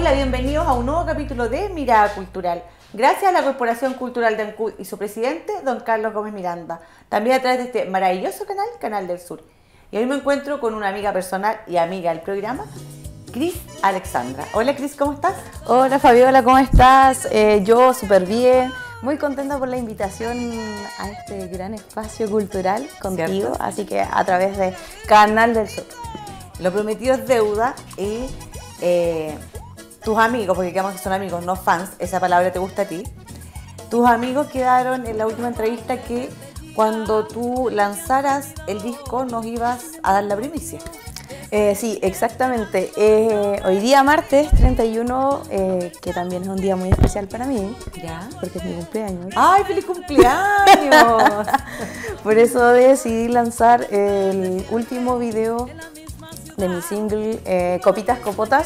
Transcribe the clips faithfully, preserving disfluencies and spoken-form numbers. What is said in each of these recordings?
Hola, bienvenidos a un nuevo capítulo de Mirada Cultural. Gracias a la Corporación Cultural de Ancud y su presidente, don Carlos Gómez Miranda. También a través de este maravilloso canal, Canal del Sur. Y hoy me encuentro con una amiga personal y amiga del programa, Cris Alexandra. Hola Cris, ¿cómo estás? Hola Fabiola, ¿cómo estás? Eh, yo súper bien, muy contenta por la invitación a este gran espacio cultural contigo, ¿cierto? Así que a través de Canal del Sur. Lo prometido es deuda y eh, tus amigos, porque digamos que son amigos, no fans, esa palabra te gusta a ti. Tus amigos quedaron en la última entrevista que cuando tú lanzaras el disco nos ibas a dar la primicia. Eh, sí, exactamente. Eh, hoy día martes treinta y uno, eh, que también es un día muy especial para mí, ¿ya? Porque es mi cumpleaños. ¡Ay, feliz cumpleaños! Por eso decidí lanzar el último video de mi single eh, Copitas Copotas,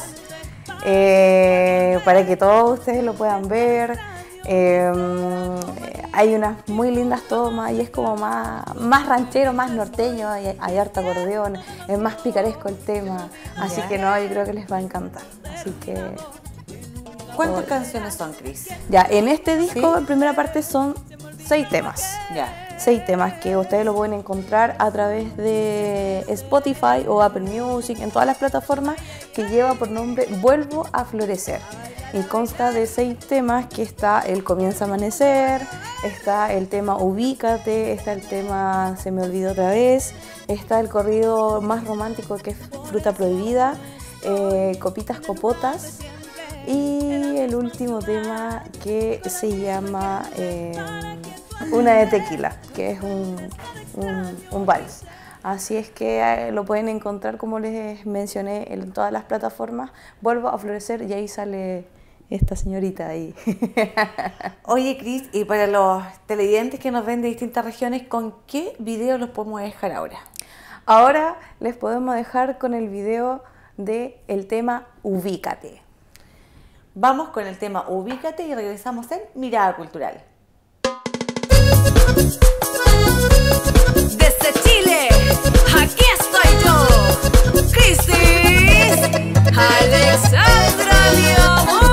eh, para que todos ustedes lo puedan ver. Eh, hay unas muy lindas tomas y es como más, más ranchero, más norteño, hay, hay harto acordeón, es más picaresco el tema, así ya. que no, yo creo que les va a encantar. Así que... ¿Cuántas por... canciones son, Cris? Ya, en este disco, ¿sí? En primera parte son seis temas. Ya. Seis temas que ustedes lo pueden encontrar a través de Spotify o Apple Music, en todas las plataformas, que lleva por nombre Vuelvo a Florecer. Y consta de seis temas, que está el Comienza a Amanecer, está el tema Ubícate, está el tema Se me olvidó otra vez, está el corrido más romántico que es Fruta Prohibida, eh, Copitas Copotas, y el último tema que se llama eh, Una de Tequila, que es un, un, un vals. Así es que eh, lo pueden encontrar, como les mencioné, en todas las plataformas. Vuelvo a Florecer y ahí sale esta señorita ahí. Oye, Cris, y para los televidentes que nos ven de distintas regiones, ¿con qué video los podemos dejar ahora? Ahora les podemos dejar con el video del tema Ubícate. Vamos con el tema Ubícate y regresamos en Mirada Cultural. Desde Chile, aquí estoy yo, Cris Alexandra, mi amor.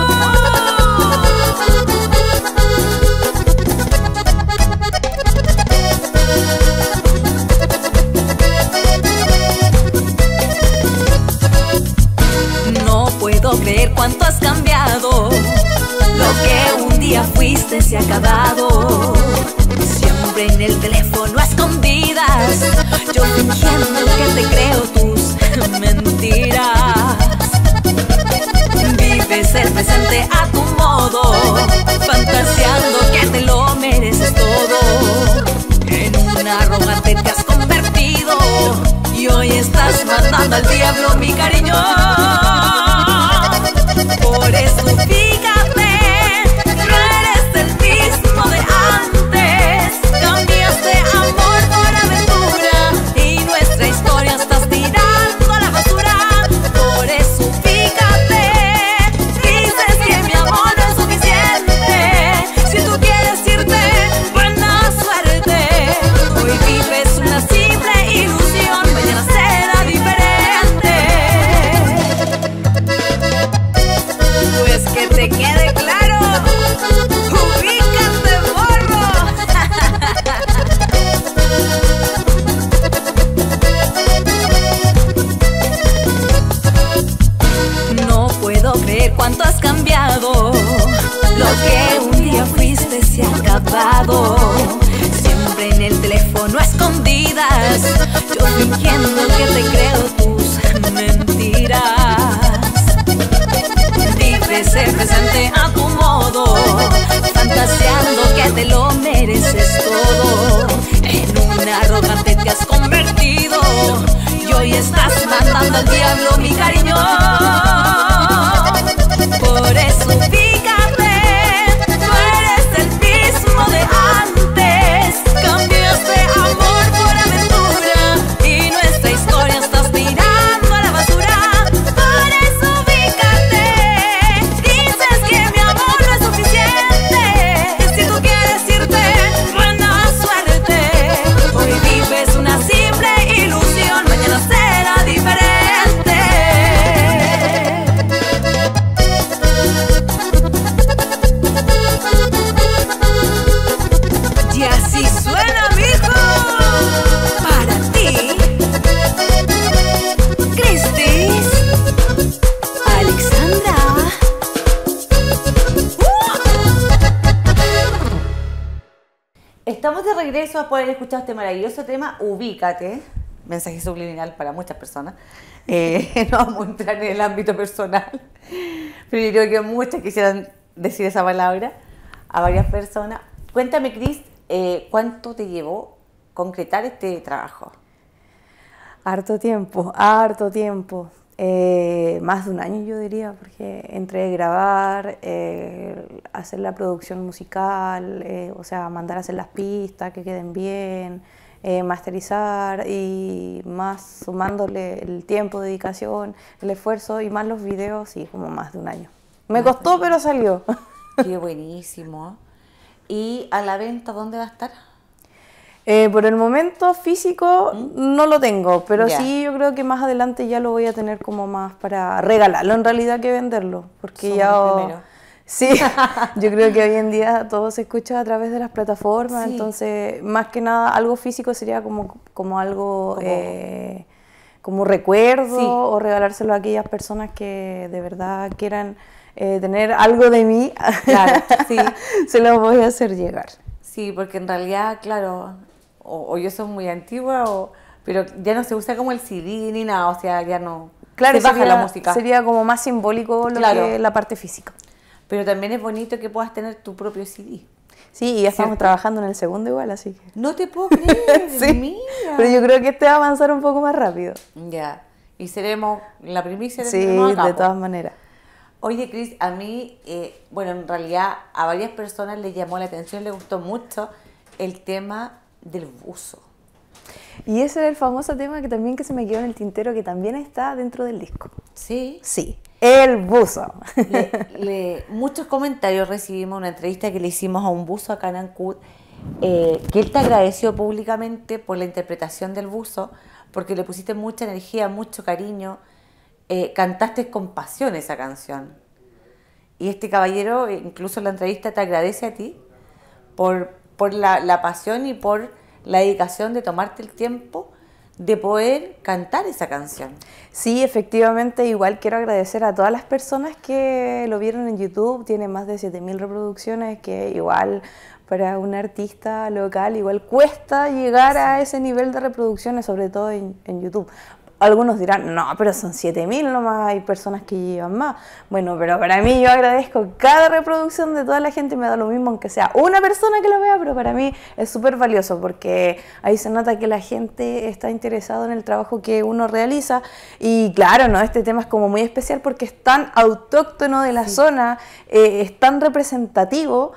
No puedo creer cuánto has cambiado, lo que un día fuiste se ha acabado. Siempre en el teléfono a escondidas, yo fingiendo que te creo tus mentiras. Vives el presente a tu modo, fantaseando que te lo mereces todo. En un arrogante te has convertido y hoy estás mandando al diablo mi cariño. Por eso fíjate, no eres el mismo de antes. Cambiaste amor por aventura y nuestra historia estás tirando a la basura. Por eso fíjate, dices que mi amor no es suficiente. Si tú quieres irte, buena suerte. Hoy vives una simple ilusión, mañana será diferente. Pues que te quede claro, ubícate, morro. No puedo creer cuánto has cambiado, lo que un día fuiste se ha acabado. Siempre en el teléfono a escondidas, yo fingiendo que te creo tus mentiras. Vives el presente a tu modo, fantaseando que te lo mereces todo. En un arrogante te has convertido y hoy estás mandando al diablo mi cariño. Por eso fíjate, no eres el mismo de antes. Cambiaste amor por aventura y nuestra historia estás tirando a la basura. Por eso fíjate, dices que mi amor no es suficiente. Si tú quieres irte, buena suerte. Hoy vives una simple ilusión, mañana será diferente. Estamos de regreso después de haber escuchado este maravilloso tema, Ubícate, mensaje subliminal para muchas personas. Eh, no vamos a entrar en el ámbito personal, pero yo creo que muchas quisieran decir esa palabra a varias personas. Cuéntame, Cris, eh, ¿cuánto te llevó concretar este trabajo? Harto tiempo, harto tiempo. Eh, más de un año yo diría, porque entre grabar, eh, hacer la producción musical, eh, o sea, mandar a hacer las pistas que queden bien, eh, masterizar y más sumándole el tiempo, dedicación, el esfuerzo y más los videos, y como más de un año. Me costó, pero salió. Qué buenísimo. ¿Y a la venta dónde va a estar? Eh, por el momento físico ¿Mm? no lo tengo, pero ya. sí yo creo que más adelante ya lo voy a tener como más para regalarlo en realidad que venderlo, porque Somos ya... los primeros. Sí, yo creo que hoy en día todo se escucha a través de las plataformas, Sí. entonces más que nada algo físico sería como, como algo Como- eh, como recuerdo Sí. o regalárselo a aquellas personas que de verdad quieran eh, tener algo de mí, Claro, sí. se lo voy a hacer llegar. Sí, porque en realidad, claro, o, o yo soy muy antigua, o, pero ya no se usa como el C D ni nada, o sea, ya no Claro, se baja sería, la música. sería como más simbólico lo Claro. que la parte física. Pero también es bonito que puedas tener tu propio C D. Sí, y ya estamos ¿Cierto? trabajando en el segundo igual, así que... No te puedo creer, Sí, mira. pero yo creo que este va a avanzar un poco más rápido. Ya, y seremos la primicia Sí, tendremos acá, de po. todas maneras. Oye, Cris, a mí, eh, bueno, en realidad a varias personas les llamó la atención, les gustó mucho el tema del buzo. Y ese era el famoso tema que también que se me quedó en el tintero, que también está dentro del disco. Sí. Sí, el buzo. Le- le- muchos comentarios recibimos, una entrevista que le hicimos a un buzo acá en Ancud, eh, que él te agradeció públicamente por la interpretación del buzo, porque le pusiste mucha energía, mucho cariño, eh, cantaste con pasión esa canción. Y este caballero, eh, incluso en la entrevista, te agradece a ti por, por la, la pasión y por la dedicación de tomarte el tiempo de poder cantar esa canción. Sí, efectivamente, igual quiero agradecer a todas las personas que lo vieron en YouTube, tiene más de siete mil reproducciones, que igual para un artista local igual cuesta llegar a ese nivel de reproducciones, sobre todo en, en YouTube. Algunos dirán, no, pero son siete mil nomás, hay personas que llevan más. Bueno, pero para mí yo agradezco cada reproducción de toda la gente, me da lo mismo, aunque sea una persona que lo vea, pero para mí es súper valioso porque ahí se nota que la gente está interesada en el trabajo que uno realiza. Y claro, ¿no? Este tema es como muy especial porque es tan autóctono de la Sí. zona, eh, es tan representativo,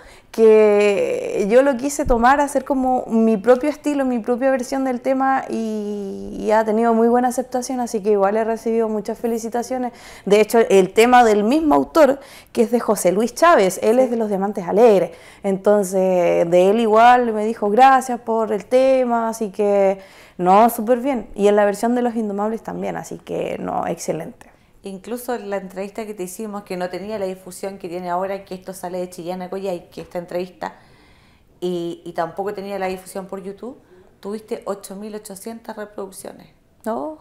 que yo lo quise tomar, hacer como mi propio estilo, mi propia versión del tema, y, y ha tenido muy buena aceptación, así que igual he recibido muchas felicitaciones. De hecho, el tema del mismo autor, que es de José Luis Chávez, él es de Los Diamantes Alegres, entonces de él igual me dijo gracias por el tema, así que no, súper bien. Y en la versión de Los Indomables también, así que no, excelente. Incluso en la entrevista que te hicimos, que no tenía la difusión que tiene ahora, que esto sale de Chillana Coyay, que esta entrevista, y, y tampoco tenía la difusión por YouTube, tuviste ocho mil ochocientas reproducciones. No,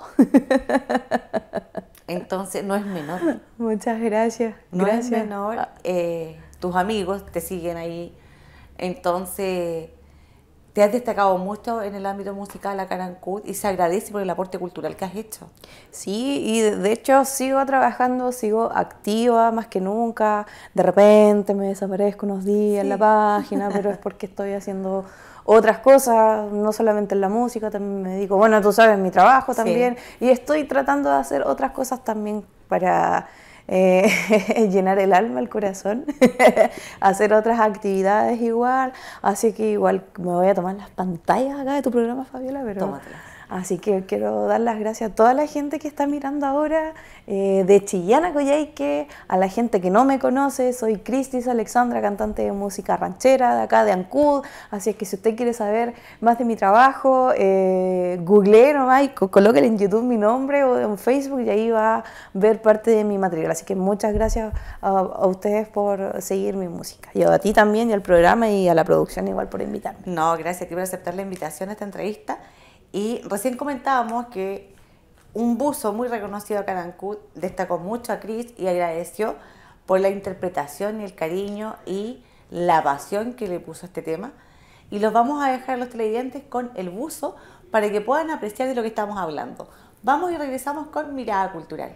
Entonces no es menor. muchas gracias. No gracias. es menor. Eh, tus amigos te siguen ahí. Entonces, te has destacado mucho en el ámbito musical acá en Ancud y se agradece por el aporte cultural que has hecho. Sí, y de, de hecho sigo trabajando, sigo activa más que nunca. De repente me desaparezco unos días en la página, pero es porque estoy haciendo otras cosas, no solamente en la música, también me dedico, bueno, tú sabes, mi trabajo también, y estoy tratando de hacer otras cosas también para eh, llenar el alma, el corazón, hacer otras actividades igual, así que igual me voy a tomar las pantallas acá de tu programa, Fabiola, pero... Tómatelas. Así que quiero dar las gracias a toda la gente que está mirando ahora, eh, de Chillana Coyhaique, a la gente que no me conoce. Soy Cristis Alexandra, cantante de música ranchera de acá de Ancud, así es que si usted quiere saber más de mi trabajo, eh, googlee nomás y co- colóquele en YouTube mi nombre o en Facebook y ahí va a ver parte de mi material. Así que muchas gracias a, a ustedes por seguir mi música, y a ti también, y al programa y a la producción igual por invitarme. No, gracias a ti por aceptar la invitación a esta entrevista. Y recién comentábamos que un buzo muy reconocido acá en Ancud destacó mucho a Cris y agradeció por la interpretación y el cariño y la pasión que le puso a este tema. y los vamos a dejar a los televidentes con el buzo para que puedan apreciar de lo que estamos hablando. Vamos y regresamos con Mirada Cultural.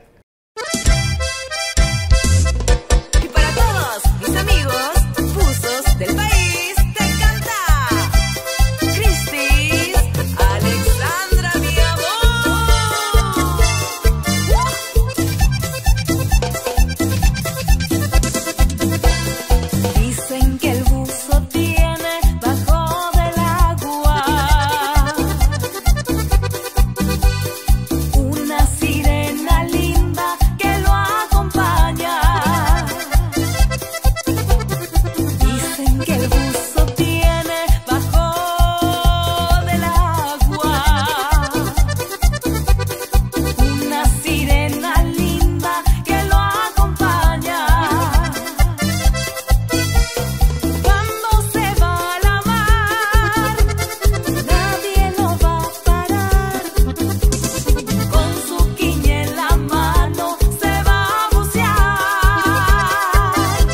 Y para todos mis amigos, buzos del país, te canta Cristis, Alexandra, mi amor. Dicen que el buzo tiene bajo del agua una sirena linda que lo acompaña. Dicen que el buzo tiene bajo del agua una sirena linda que lo acompaña. Cuando se va a la mar, nadie lo va a parar. Con su quiña en la mano se va a bucear.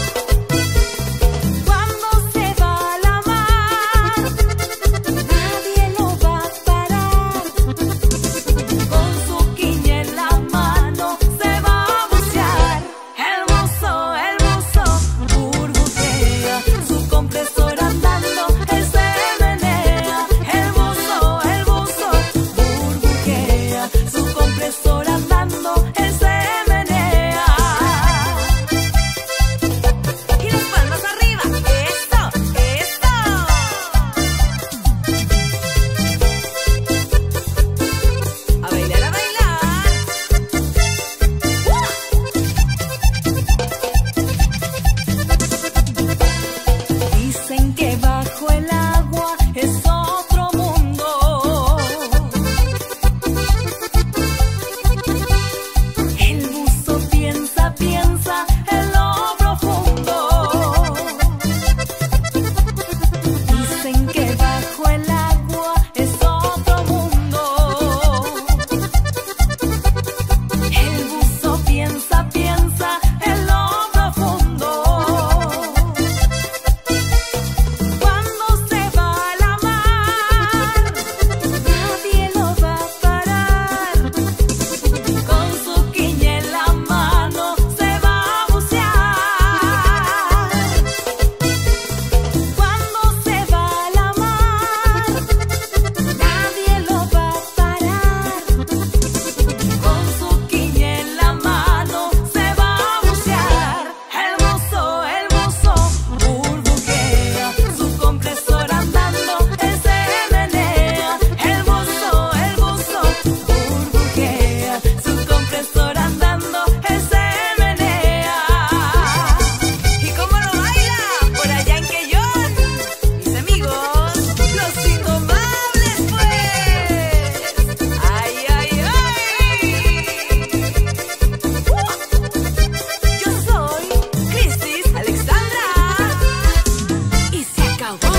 Cuando se va a la mar, nadie lo va a parar. Con su quiña en la mano se va a bucear. El buzo, el buzo burbujea, su compresor andando, él se menea. El buzo, el buzo burbujea, su compresor andando, él se menea. Y las palmas arriba, eso, eso. A bailar, a bailar. Dicen que bajo el agua es otro mundo. El buzo piensa, piensa en lo profundo. Dicen que bajo el agua es otro mundo. El buzo piensa, piensa en lo profundo. Cuando se va a la mar, nadie lo va a parar. Con su quiña en la mano se va a bucear. Cuando se va a la mar, nadie lo va a parar. Con su quiña en la mano se va a bucear. El buzo, el buzo burbujea, su compresor andando, él se menea. El buzo, el buzo burbujea, su compresor andando, él se menea. ¿Y cómo lo baila? Por allá en Quellón, mis amigos, los indomables, pues. Ay, ay, ay. Yo soy Cristis Alexandra y se acabó.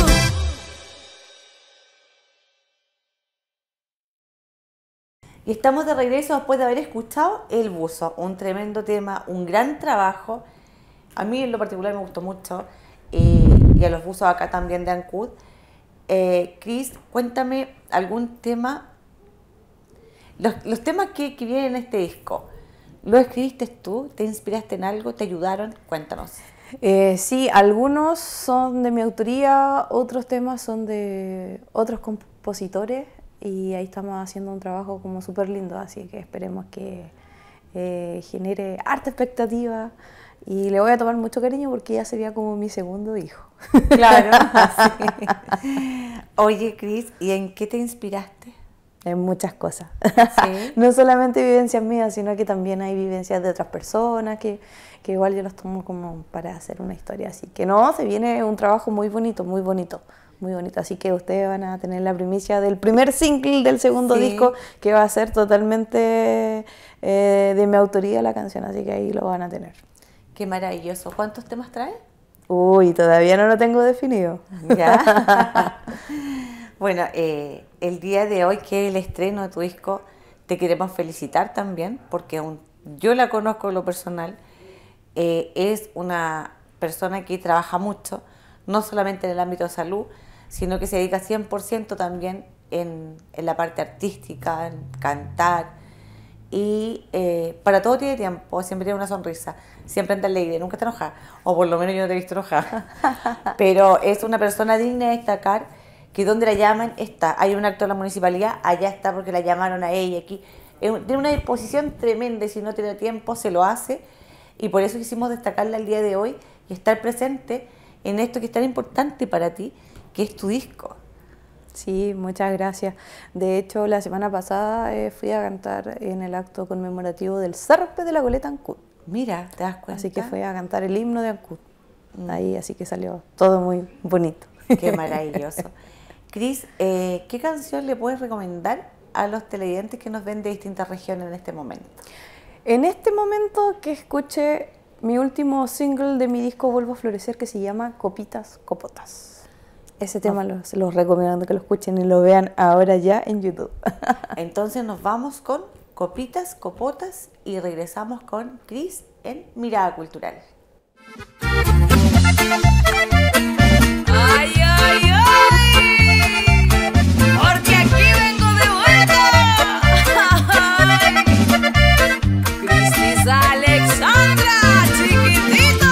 Y estamos de regreso después de haber escuchado El Buzo, un tremendo tema, un gran trabajo. A mí en lo particular me gustó mucho, eh, y a los buzos acá también de Ancud. Eh, Cris, cuéntame algún tema, los, los temas que, que vienen en este disco, ¿lo escribiste tú? ¿Te inspiraste en algo? ¿Te ayudaron? Cuéntanos. Eh, sí, algunos son de mi autoría, otros temas son de otros compositores y ahí estamos haciendo un trabajo como súper lindo, así que esperemos que eh, genere harta expectativa y le voy a tomar mucho cariño porque ya sería como mi segundo hijo. Claro. Sí. Oye, Cris, ¿y en qué te inspiraste? En muchas cosas. Sí. No solamente vivencias mías, sino que también hay vivencias de otras personas que, que igual yo las tomo como para hacer una historia. Así que no, se viene un trabajo muy bonito, muy bonito, muy bonito. Así que ustedes van a tener la primicia del primer single del segundo Sí. disco, que va a ser totalmente eh, de mi autoría la canción. Así que ahí lo van a tener. Qué maravilloso. ¿Cuántos temas trae? Uy, todavía no lo tengo definido. ¿Ya? Bueno, eh, el día de hoy, que es el estreno de tu disco, te queremos felicitar también, porque un, yo la conozco en lo personal. Eh, es una persona que trabaja mucho, no solamente en el ámbito de salud, sino que se dedica cien por ciento también en, en la parte artística, en cantar. Y eh, para todo tiene tiempo, siempre tiene una sonrisa, siempre anda alegre, nunca está enojada, o por lo menos yo no te he visto enojada. Pero es una persona digna de destacar, que donde la llaman está. Hay un acto de la municipalidad, allá está porque la llamaron a ella aquí. Es un, tiene una disposición tremenda y si no tiene tiempo se lo hace. Y por eso quisimos destacarla el día de hoy y estar presente en esto que es tan importante para ti, que es tu disco. Sí, muchas gracias. De hecho, la semana pasada eh, fui a cantar en el acto conmemorativo del Zarpe de la Goleta Ancud. Mira, ¿te das cuenta? Así que fui a cantar el himno de Ancud. Mm. Ahí, así que salió todo muy bonito. Qué maravilloso. Cris, eh, ¿qué canción le puedes recomendar a los televidentes que nos ven de distintas regiones en este momento? En este momento que escuche mi último single de mi disco Vuelvo a Florecer, que se llama Copitas, Copotas. Ese tema no. los, los recomiendo que lo escuchen y lo vean ahora ya en YouTube. Entonces nos vamos con Copitas, Copotas y regresamos con Cris en Mirada Cultural. Ay, ay, ay, porque aquí vengo de vuelta. Cristis Alexandra, chiquitito.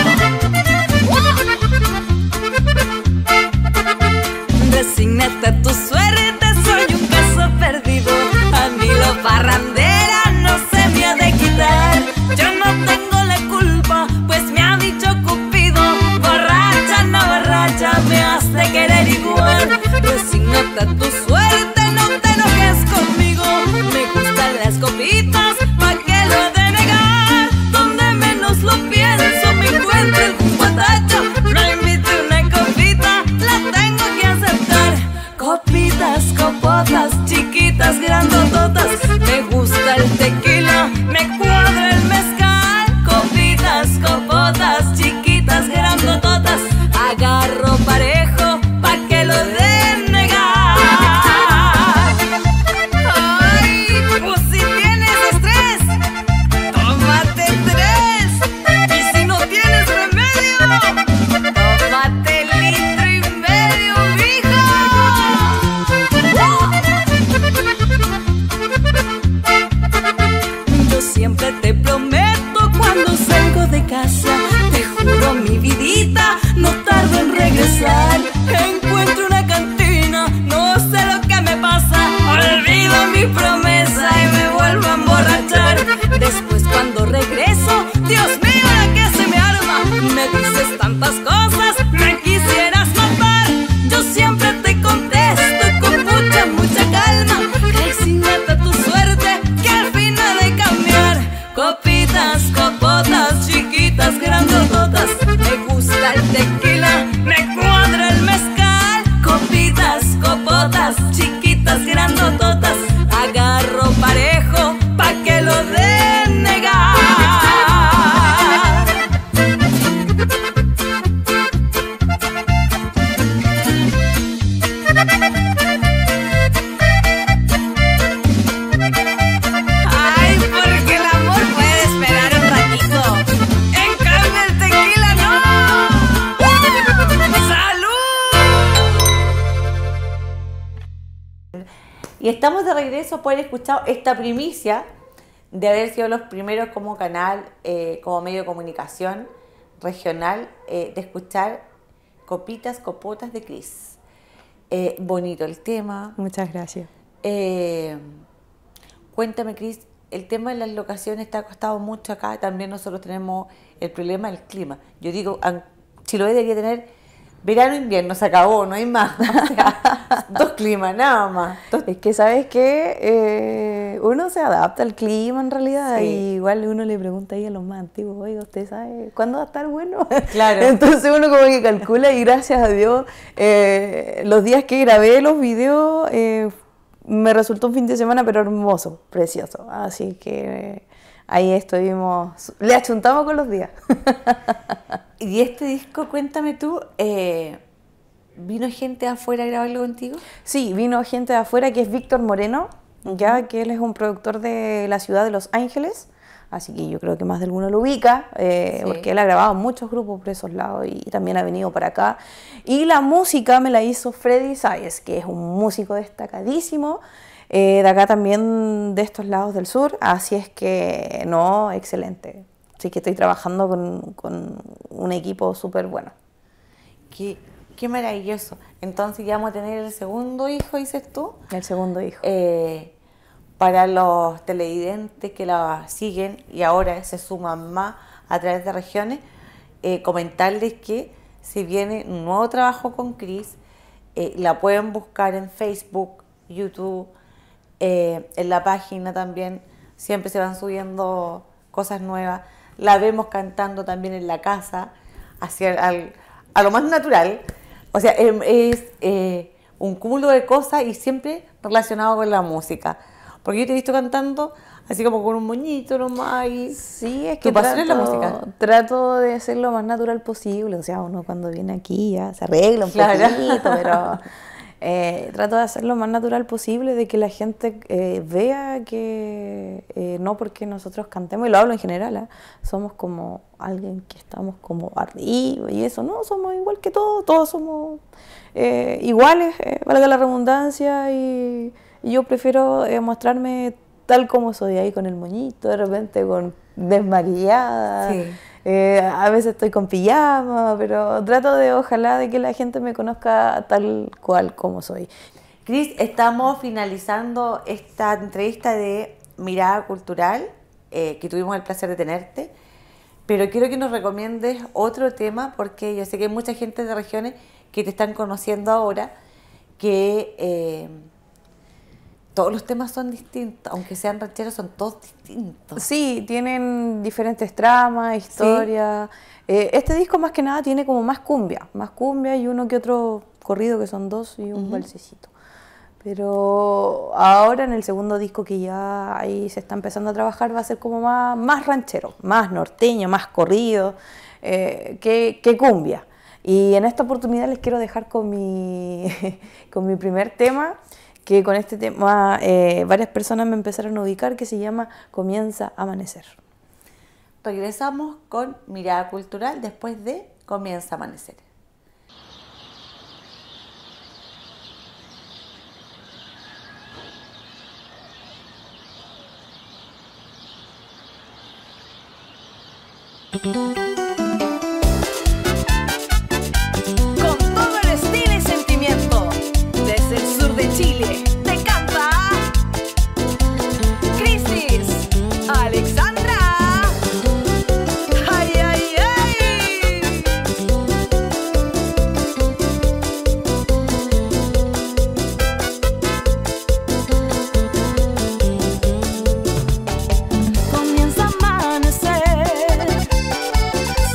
Resígnate a tu suerte, soy un caso perdido. A mí lo parrandera no se me ha de quitar. Yo no tengo la culpa, pues me ha dicho Cupido, borracha, no borracha, me has de querer igual. Resígnate a tu suerte, no te enojes conmigo. Me gustan las copitas, ¿pa' qué lo he de negar? Donde menos lo pienso me encuentro algún guatacho. No invite una copita, la tengo que aceptar. Copitas, copotas, chiquitas, grandototas. Me gusta el tequila, me cuadra el mezcal. Copitas, copotas, chiquitas, grandototas. Agarro parejo, pa' que lo de negar. Ay, pues si tienes estrés, tómate tres. Y si no tienes remedio, tómate litro y medio, mija. Yo siempre te prometo cuando salgo de casa, te juro mi vidita, no tardo en regresar. Encuentro una cantina, no sé lo que me pasa, olvido mi promesa y me vuelvo a emborrachar. Después cuando regreso, Dios mío, la que se me arma. Me dices tantas cosas, me quisieras matar. Yo siempre te contesto con mucha, mucha calma. Resígnate a tu suerte, que al fin ha de cambiar. Copitas, copotas, chiquitas, grandototas. Me gusta el tequila, me cuadra el mezcal. Copitas, copotas, chiquitas, grandototas. Agarro parejo, pa' que lo de negar. Ay, porque el amor puede esperar un ratito. En cambio el tequila no. ¡Salud! Y estamos de regreso por haber escuchado esta primicia de haber sido los primeros como canal, eh, como medio de comunicación regional, eh, de escuchar Copitas, Copotas de Cris. Eh, bonito el tema. Muchas gracias. Eh, cuéntame, Cris, el tema de las locaciones está costado mucho acá. También nosotros tenemos el problema del clima. Yo digo, an- Chiloé debería tener verano e invierno, se acabó, no hay más. O sea, dos climas, nada más. Dos- Es que, ¿sabes qué? Eh, uno se adapta al clima en realidad. Sí. Y igual uno le pregunta ahí a los más antiguos, oiga, ¿usted sabe cuándo va a estar bueno? Claro. Entonces uno como que calcula y gracias a Dios, eh, los días que grabé los videos, eh, me resultó un fin de semana pero hermoso, precioso. Así que eh, ahí estuvimos, le achuntamos con los días. Y este disco, cuéntame tú, eh, ¿vino gente afuera a grabarlo contigo? Sí, vino gente de afuera que es Víctor Moreno, ya que él es un productor de la ciudad de Los Ángeles, así que yo creo que más de alguno lo ubica, eh, Sí. porque él ha grabado muchos grupos por esos lados y también ha venido para acá. Y la música me la hizo Freddy Sáez, que es un músico destacadísimo, eh, de acá también, de estos lados del sur, así es que, no, excelente. Así que estoy trabajando con, con un equipo súper bueno. Qué, qué maravilloso. Entonces ya vamos a tener el segundo hijo, dices tú. El segundo hijo. Eh, para los televidentes que la siguen y ahora se suman más a través de regiones, eh, comentarles que si viene un nuevo trabajo con Cris, eh, la pueden buscar en Facebook, YouTube, eh, en la página también, siempre se van subiendo cosas nuevas. La vemos cantando también en la casa, hacia al, a lo más natural. O sea, es, es eh, un cúmulo de cosas y siempre relacionado con la música. Porque yo te he visto cantando así como con un moñito nomás y... Sí, es ¿Tu que pasión es la trato, música? trato de ser lo más natural posible. O sea, uno cuando viene aquí ya se arregla un Claro. poquito, pero eh, trato de hacer lo más natural posible, de que la gente eh, vea que eh, no porque nosotros cantemos, y lo hablo en general, ¿eh? Somos como alguien que estamos como arriba y eso, no, somos igual que todos, todos somos eh, iguales, eh, valga la redundancia, y, y yo prefiero eh, mostrarme tal como soy, ahí con el moñito, de repente con desmaquillada, Sí. eh, a veces estoy con pijama, pero trato de, ojalá, de que la gente me conozca tal cual como soy. Cris, estamos finalizando esta entrevista de Mirada Cultural, eh, que tuvimos el placer de tenerte, pero quiero que nos recomiendes otro tema, porque yo sé que hay mucha gente de regiones que te están conociendo ahora, que eh, todos los temas son distintos, aunque sean rancheros, son todos distintos. Sí, tienen diferentes tramas, historias. Eh, este disco más que nada tiene como más cumbia, más cumbia y uno que otro corrido, que son dos, y un Ujú. balsecito. Pero ahora en el segundo disco, que ya ahí se está empezando a trabajar, va a ser como más, más ranchero, más norteño, más corrido, eh, que, que cumbia. Y en esta oportunidad les quiero dejar con mi, con mi primer tema, que con este tema eh, varias personas me empezaron a ubicar, que se llama Comienza a Amanecer. Regresamos con Mirada Cultural después de Comienza a Amanecer. Con todo el estilo y sentimiento, desde el sur de Chile, te canta Crisis Alexandra. Ay, ay, ay. Comienza a amanecer,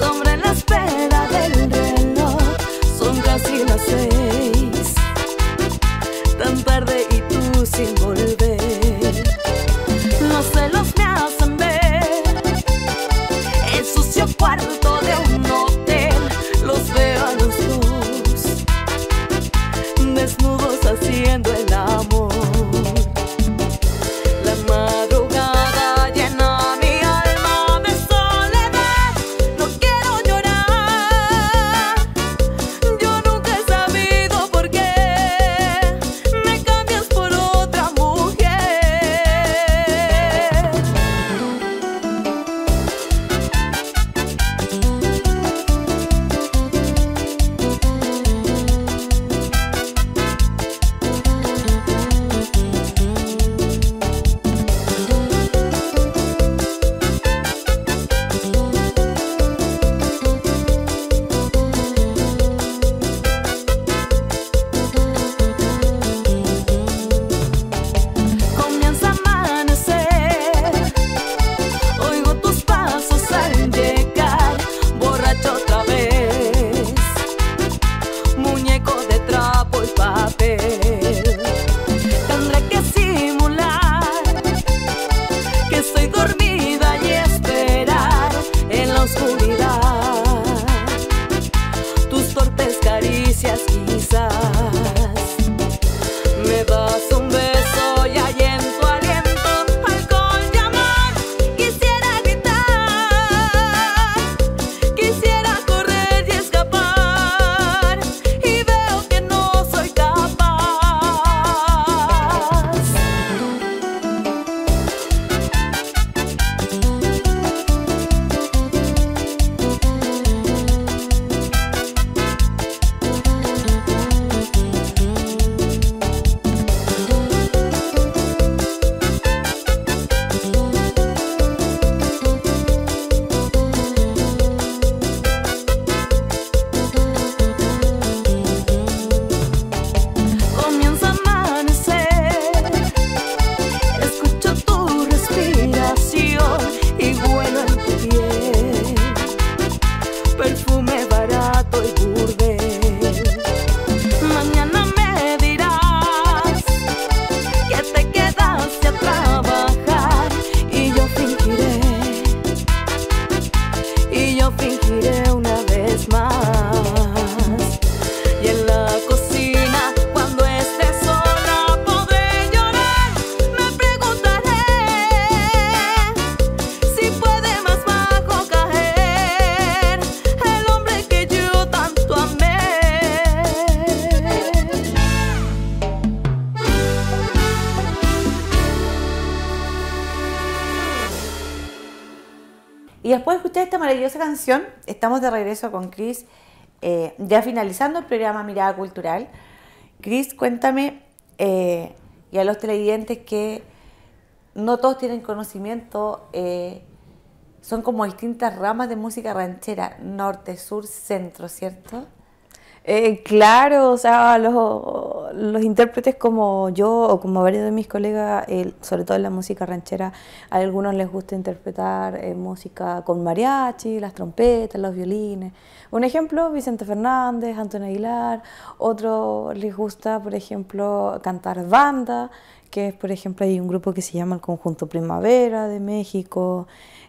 escuchar esta maravillosa canción, estamos de regreso con Cris, eh, ya finalizando el programa Mirada Cultural. Cris, cuéntame, eh, y a los televidentes que no todos tienen conocimiento, eh, son como distintas ramas de música ranchera, norte, sur, centro, ¿cierto? Eh, claro, o sea, los, los intérpretes como yo o como varios de mis colegas, eh, sobre todo en la música ranchera, a algunos les gusta interpretar eh, música con mariachi, las trompetas, los violines. Un ejemplo, Vicente Fernández, Antonio Aguilar. Otro les gusta, por ejemplo, cantar banda, que es, por ejemplo, hay un grupo que se llama el Conjunto Primavera de México,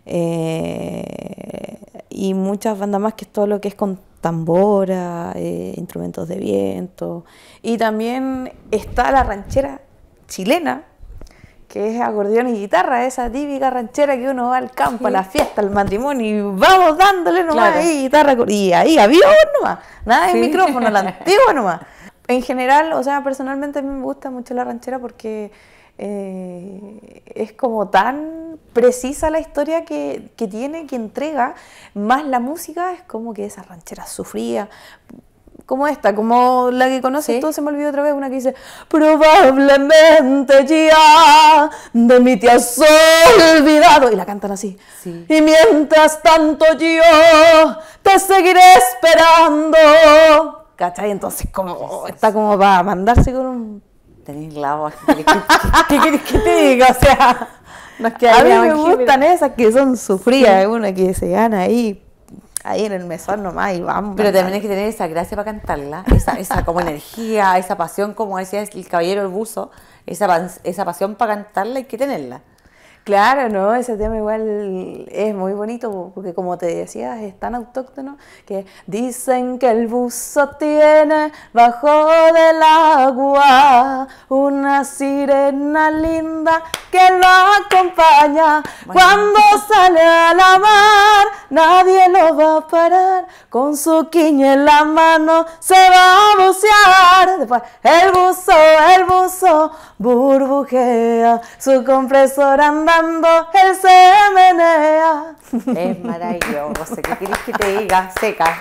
eh, y muchas bandas más, que es todo lo que es con tambora, eh, instrumentos de viento. Y también está la ranchera chilena, que es acordeón y guitarra, esa típica ranchera que uno va al campo, sí, a la fiesta, al matrimonio, y vamos dándole nomás, claro, ahí guitarra, y ahí avión nomás, nada de, sí, micrófono, la antigua nomás. En general, o sea, personalmente a mí me gusta mucho la ranchera porque eh, es como tan precisa la historia que, que tiene, que entrega, más la música, es como que esa ranchera sufría, como esta, como la que conoces, ¿sí? Tú, se me olvidó otra vez, una que dice: probablemente ya de mí te has olvidado, y la cantan así, sí. Y mientras tanto yo te seguiré esperando, ¿cachai? Entonces como está como para mandarse con un... Tenés la voz, ¿qué quieres que te diga? O sea, nos a mí me gustan esas que son sufridas, sí, una que se gana ahí, ahí en el mesón nomás y vamos. Pero también hay que tener esa gracia para cantarla, esa, esa como energía, esa pasión, como decía el caballero el buzo, esa, esa pasión para cantarla hay que tenerla. Claro, no, ese tema igual es muy bonito porque, como te decía, es tan autóctono que dicen que el buzo tiene bajo del agua una sirena linda que lo acompaña. Bueno, cuando sale a la mar nadie lo va a parar, con su quiña en la mano se va a bucear. Después el buzo, el buzo burbujea, su compresor anda, él se menea. Es maravilloso. ¿Qué quieres que te diga? Seca.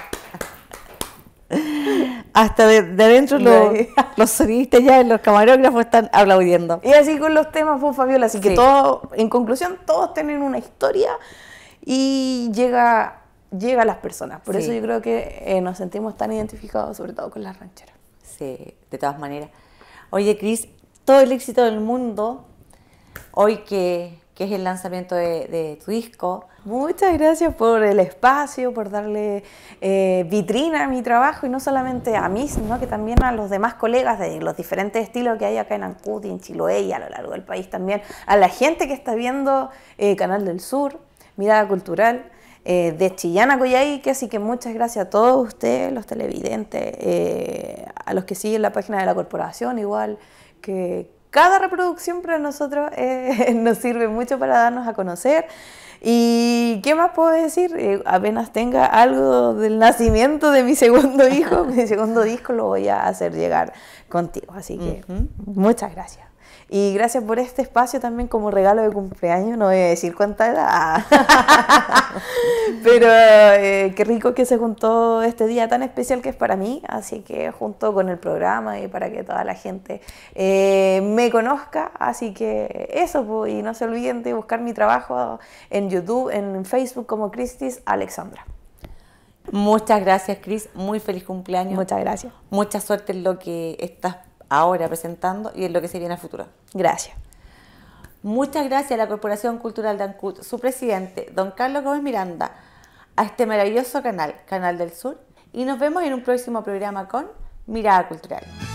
Hasta de, de adentro los, los sonistas ya, los camarógrafos están aplaudiendo. Y así con los temas, pues, Fabiola. Así que sí, todo, en conclusión, todos tienen una historia y llega, llega a las personas. Por sí, eso yo creo que eh, nos sentimos tan identificados, sobre todo con las rancheras. Sí, de todas maneras. Oye, Cris, todo el éxito del mundo hoy que, que es el lanzamiento de, de tu disco. Muchas gracias por el espacio, por darle eh, vitrina a mi trabajo, y no solamente a mí, sino que también a los demás colegas de los diferentes estilos que hay acá en Ancud y en Chiloé y a lo largo del país también, a la gente que está viendo eh, Canal del Sur, Mirada Cultural, eh, de Chillán a Coyhaique. Así que muchas gracias a todos ustedes, los televidentes, eh, a los que siguen la página de la corporación, igual que cada reproducción para nosotros eh, nos sirve mucho para darnos a conocer. ¿Y qué más puedo decir? Eh, apenas tenga algo del nacimiento de mi segundo hijo, mi segundo disco, lo voy a hacer llegar contigo. Así que uh-huh, muchas gracias. Y gracias por este espacio también como regalo de cumpleaños. No voy a decir cuánta edad. Pero eh, qué rico que se juntó este día tan especial que es para mí. Así que junto con el programa y para que toda la gente eh, me conozca. Así que eso, pues, y no se olviden de buscar mi trabajo en YouTube, en Facebook como Cristis Alexandra. Muchas gracias, Cris. Muy feliz cumpleaños. Muchas gracias. Mucha suerte en lo que estás ahora presentando y en lo que se viene a futuro. Gracias. Muchas gracias a la Corporación Cultural de Ancud, su presidente, don Carlos Gómez Miranda, a este maravilloso canal, Canal del Sur, y nos vemos en un próximo programa con Mirada Cultural.